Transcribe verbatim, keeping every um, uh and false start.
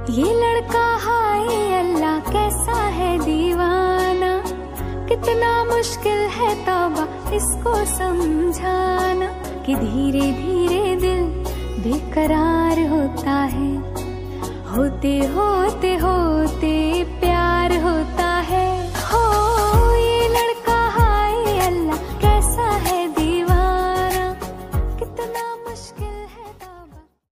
ये लड़का हाय अल्लाह कैसा है दीवाना, कितना मुश्किल है तौबा इसको समझाना, कि धीरे धीरे दिल बेकरार होता है, होते होते